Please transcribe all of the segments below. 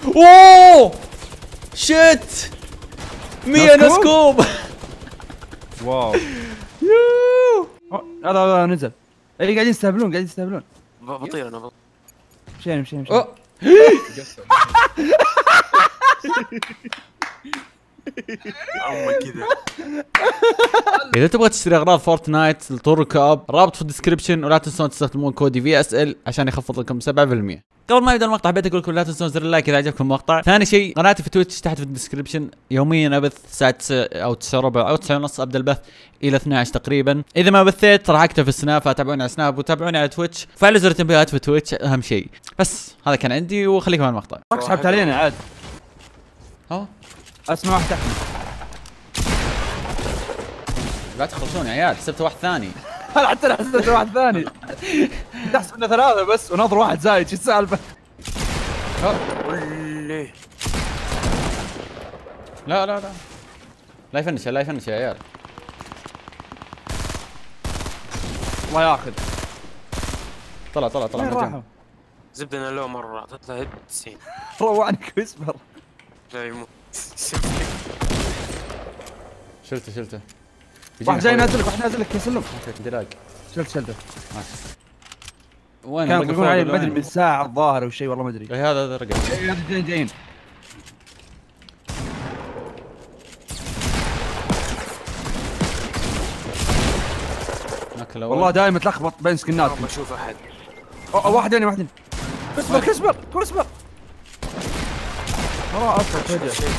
اوه شيت 100 نسكوب. واو يوه هذا نزل. اي قاعدين يستهبلون بطير انا مشينا أوه. كذا. اذا تبغى تشتري اغراض فورتنايت لطور الكاب رابط في الديسكربشن، ولا تنسون تستخدمون كودي VSL عشان يخفض لكم 7%. قبل ما يبدا المقطع حبيت اقول لكم لا تنسون زر اللايك اذا عجبكم المقطع. ثاني شيء قناتي في تويتش تحت في الديسكربشن، يوميا ابث الساعه 9 او 9 ربع او 9 ونص ابدا البث الى 12 تقريبا. اذا ما بثيت راح اكتب في السناب، فتابعوني على سناب وتابعوني على تويتش، فعلوا زر التنبيهات في تويتش اهم شيء. بس هذا كان عندي وخليكم على المقطع. سحبت علينا عاد. اسمع واحد تحت. لا تخلصون يا عيال، حسبت واحد ثاني. حتى انا حسبت واحد ثاني. تحسب انه ثلاثة بس وناظر واحد زايد، شو السالفة؟ وليه لا لا لا لا يفنش يا عيال. الله ياخذ. طلع راحوا. زبدة انا لو مرة 93 روعني كويسبر. لا يموت. شلته واحد جاي نازلك يا سلم. دلاق شلته. وين كان يقولون علي ما ادري من ساعة الظاهر او شيء، والله ما ادري. هذا رقم جايين. والله دائما تلخبط بين سكنات. ما اشوف احد. واحد هنا. كسبر. والله اصلا فجأة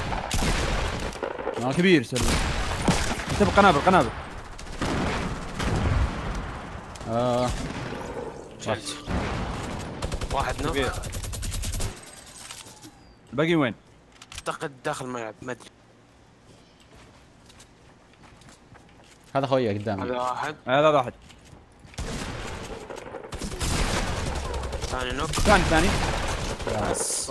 كبير سلم. انتبه قنابل. واحد نوك. الباقي وين؟ اعتقد داخل الملعب ما ادري. هذا خويه قدامي. هذا واحد. ثاني نوك. ثاني. بس.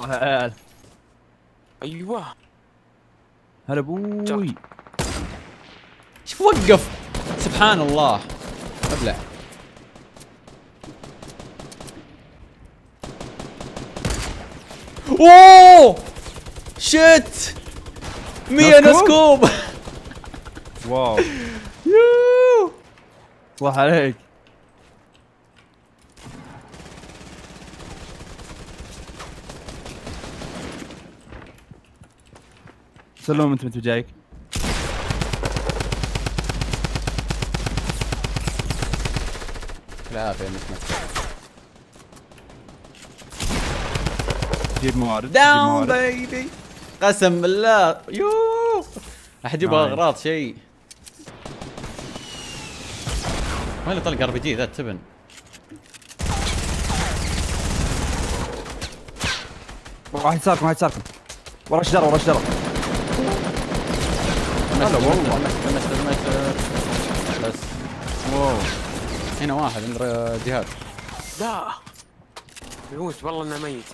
ايوه. هلا ابوي. شوف وقف، سبحان الله. ابلع. اوه شيت 100 نسكوب. واو يوه الله عليك. سلوم انت جايك. العافية نسمة. جيب موارد. داون بيبي. قسم بالله يوه احد يبغى اغراض شيء. وين اللي طلق RPG ذا التبن؟ واحد ساركم ورا الشجرة. هلا والله بس. واو هنا واحد عند جهاد. لا يموت والله انه ميت.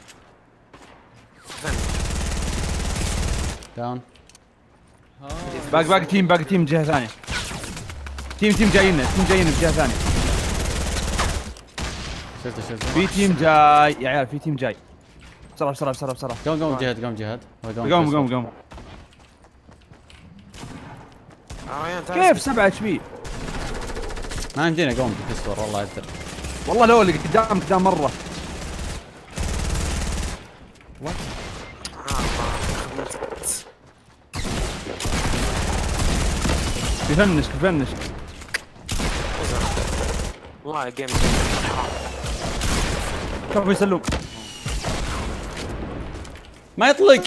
داون. باقي تيم جهة ثانية. تيم جايين بجهة ثانية. شلته في تيم جاي يا عيال، في تيم جاي. بسرعة. قوم جهاد. قوم. كيف 7 HP؟ ما يمدينا قوم بكسور والله اقدر. والله لو اللي قدام مرة. بيفنش. والله جيم. شوفوا يسلم. ما يطلق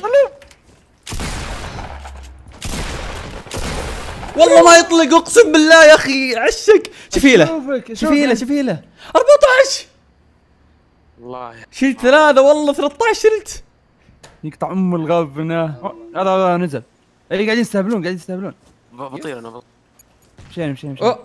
والله ما يطلق اقسم بالله يا اخي عشق. شوفي له 14. والله شلت 3 والله 13 شلت. يقطع الغبنة. هذا نزل. اي قاعدين يستهبلون. بطير انا مشينا.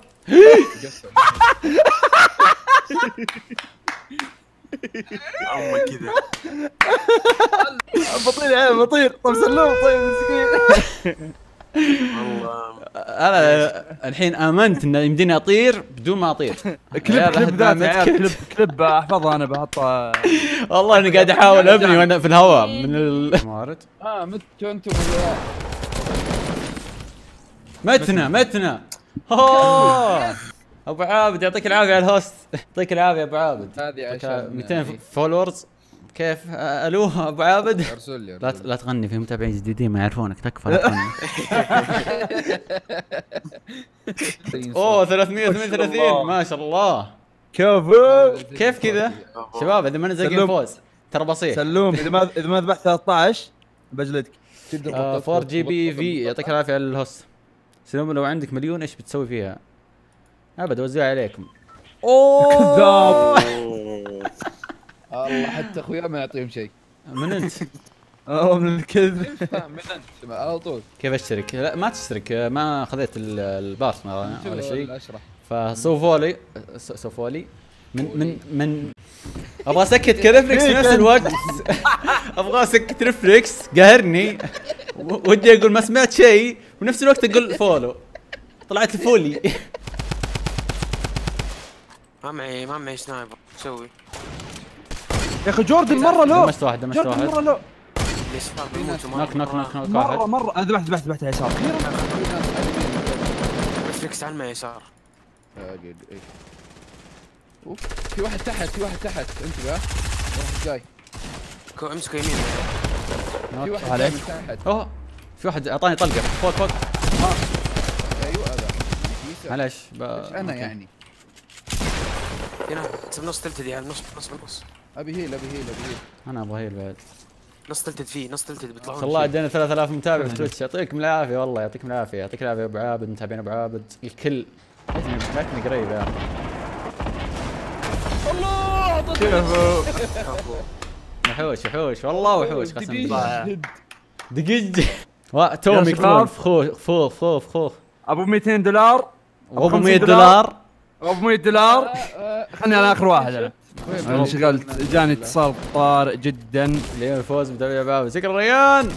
كذا. بطير. طب سلوم طيب مسكين. والله انا الحين امنت ان يمديني اطير بدون ما اطير. كليب ذات يا عيال، كليب احفظها انا بحطها. والله اني قاعد احاول ابني وانا في الهواء من الموارد. متوا انتم ولا متنا اوه ابو عابد يعطيك العافيه على الهوست. يعطيك العافيه ابو عابد. هذه عشان 200 فولورز. كيف الو ابو عابد؟ ارسل لي لا تغني، في متابعين جديدين ما يعرفونك، تكفى لا تغني. اوه 338 ما شاء الله. كيف كذا شباب؟ اذا ما نزل فوز ترى بسيط. سلوم اذا ما ذبحت 13 بجلدك. 4 جي بي في. يعطيك العافيه على الهوست. سلوم لو عندك مليون ايش بتسوي فيها؟ ابد اوزعها عليكم. اوه الله حتى اخويا ما يعطيهم شيء. من انت؟ من الكذب. من انت على طول. كيف اشترك؟ لا ما تشترك، ما خذيت البارتنر ولا شيء. اشرح. فسوفولي من ابغى اسكت كرفلكس في نفس الوقت. ابغى اسكت ريفلكس قاهرني، ودي اقول ما سمعت شيء ونفس الوقت اقول فولو. طلعت الفولي. ما معي سنايبر تسوي يا اخي جوردن مره لو. دمجت واحد مره لو. اليسار بيموت نوك مره انا ذبحت على اليسار. ريفلكس على ما يسار. في واحد تحت انتبه. واحد جاي. امسك يمين. في واحد عليك. من تحت. اوه في واحد اعطاني طلقه فوق. ايوه هذا. معليش انا يعني هنا نص تلت دي، نص. ابي هيل. انا ابغى هيل بعد. نص تلتد بيطلعون. ما شاء الله عندنا 3000 متابع في تويتش. يعطيكم العافيه والله، يعطيكم العافيه. يعطيك العافيه ابو عابد، متابعين ابو عابد الكل. لكني قريب يا اخي. وحوش والله وحوش قسم بالله. دقيقة تومي كلون فخوخ ابو 200 دولار ابو 100 دولار ابو 100 دولار. خلني انا اخر واحد. انا شغلت جاني اتصال طارئ جدا. اليوم الفوز متابع بابا. شكرا ريان.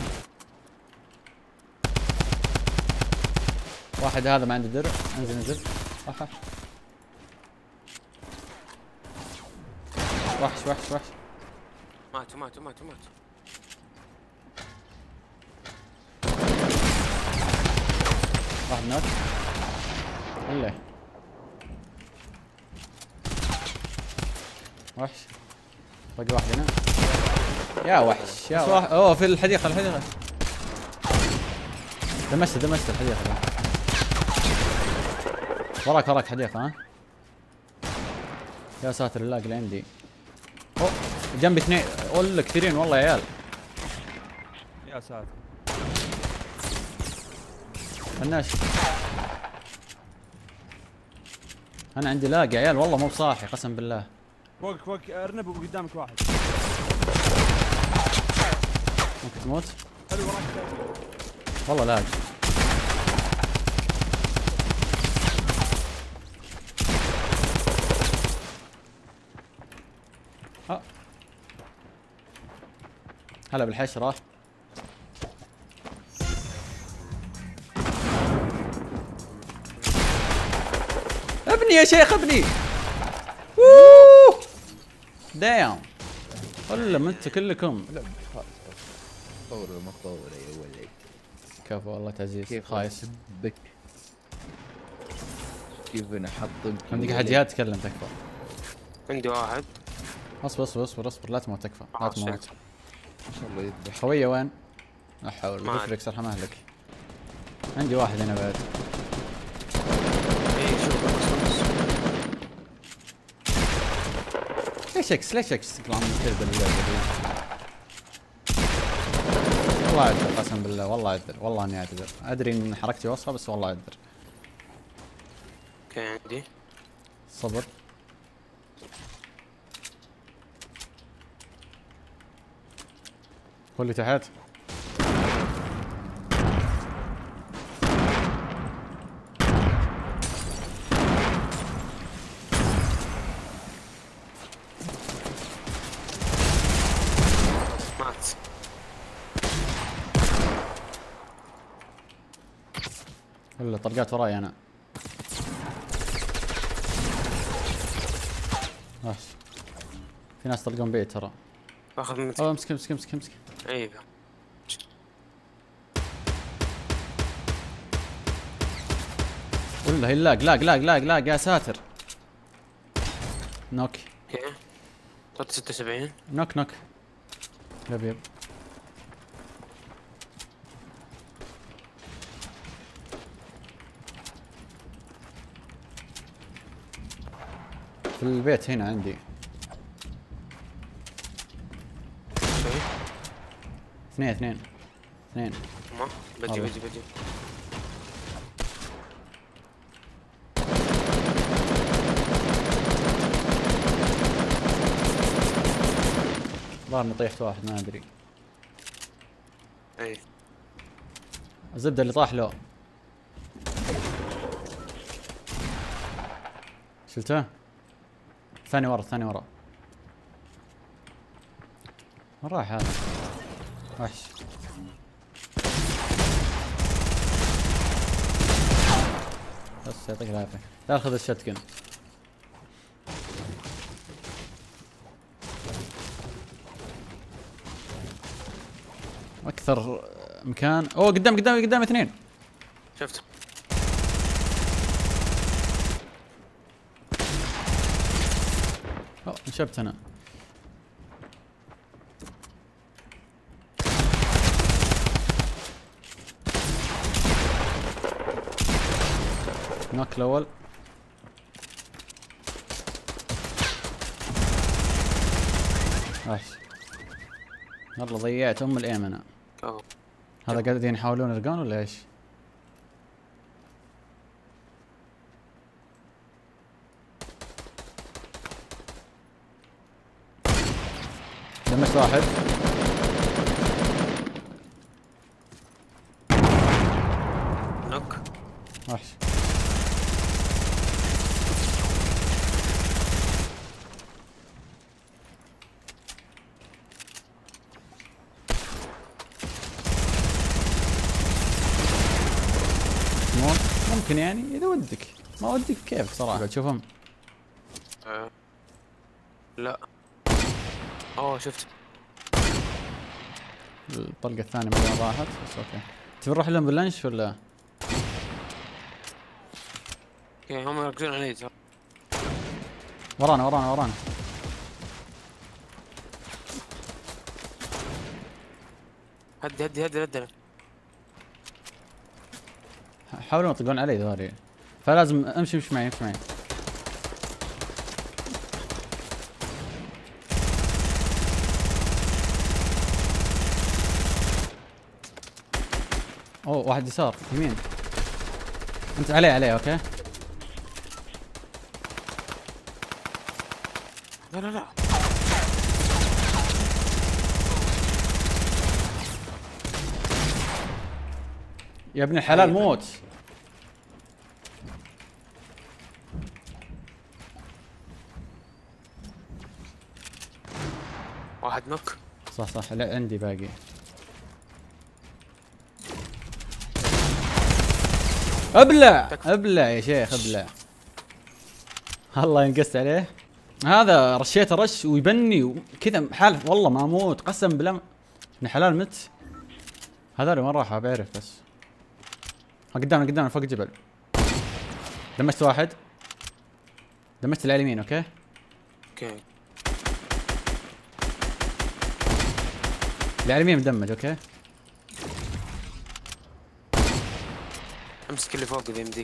واحد هذا ما عنده درع. انزل وحش. ماتوا. واحد نوت ولا وحش. باقي واحد هنا. يا وحش اوه في الحديقة. دمشت الحديقة. وراك حديقة. ها يا ساتر الله اللي عندي. اوه جنبي اثنين. والله كثيرين والله يا عيال. يا ساتر فناش. انا عندي لاقي عيال والله مو بصاحي قسم بالله. فوق ارنب وقدامك واحد. ممكن تموت. والله لاقي. هلا بالحشرة. ابني يا شيخ ابني. دايم ولا ما انتوا كلكم. لا طور المطور يا ولد. كفو والله تعزيز خايس. كيف انا حطمك. عندك احد جهاد تكلم تكفى. عندي واحد. اصبر لا تموت تكفى. لا تموت. ان شاء الله يذبح. خويه وين؟ لا حول. ريفلكس ارحم اهلك. عندي واحد هنا بعد. ليش اكس تطلع من الكذب اللعبه دي؟ والله اعذر قسم بالله والله اني اعتذر. ادري ان حركتي وصفه بس والله اعذر. اوكي عندي. صبر. هو اللي تحت. مات. ولا طلقات وراي انا. ماشي. في ناس طلقون بيت ترى. باخذ منك. امسك امسك امسك امسك. ايوه ولا هي لاق لاق لاق لاق لاق يا ساتر. نوك. اوكي 76. نوك نوك. يب يب. في البيت هنا عندي. اثنين. ما بجي. ظهر اني طيحت واحد ما ادري. اي الزبده اللي طاح له. شلته؟ ثاني ورا. وين راح هذا؟ وحش. بس يعطيك العافيه. تعال خذ الشتكن. اكثر مكان. اوه قدامي اثنين. شفت. اوه انشبت انا. نوك الاول. ماشي. والله ضيعت الايم انا. هذا قاعدين يحاولون يرقون ولا ايش؟ دمجت واحد. نوك. وحش. ممكن يعني اذا ودك، ما ودك كيف صراحه تشوفهم. لا شفت. الطلقه الثانيه ما راحت بس اوكي. تبي نروح لهم باللانش ولا؟ اوكي هم يركزون علي. ورانا. هدي. حاولوا يطلقون علي ذولي، فلازم امشي معي. اوه واحد يسار يمين. انت عليه اوكي. لا يا ابن الحلال موت. واحد نوك. صح لا عندي باقي. ابلع يا شيخ ابلع. الله ينقص عليه. هذا رشيته رش ويبني وكذا حال. والله ما اموت قسم بالله ابن حلال مت. هذول وين راحوا بعرف بس. قدامنا فوق الجبل. دمجت واحد. دمجت اللي على اليمين اوكي. اللي على اليمين مدمج اوكي. امسك اللي فوق اذا يمديك.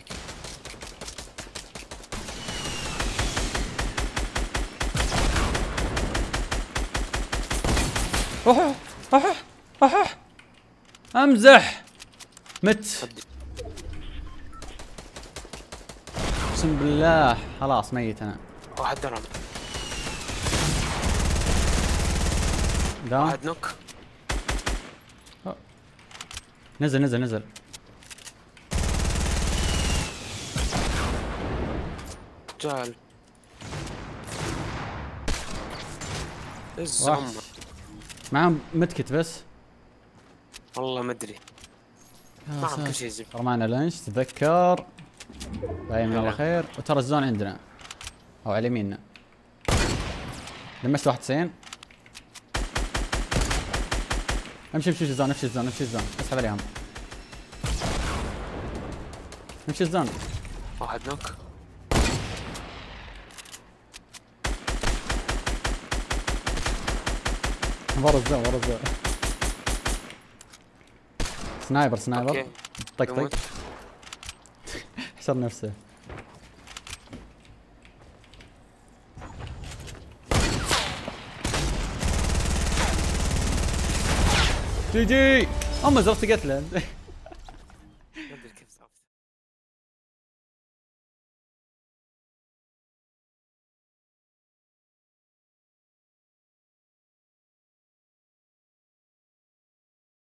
امزح. مت اقسم بالله. خلاص ميت انا. واحد درهم. واحد نوك. نزل. جال. معهم متكت بس. والله ما ادري. ما اعرف كل شيء زبده. رمانا لانش تذكر. باين من الخير. وترى الزون عندنا او على يميننا. لمست 91. امشي الزون اسحب عليهم. امشي الزون. واحد نوك. ورا الزون سنايبر اوكي. طق حشر نفسه. جي ام زرت قتله.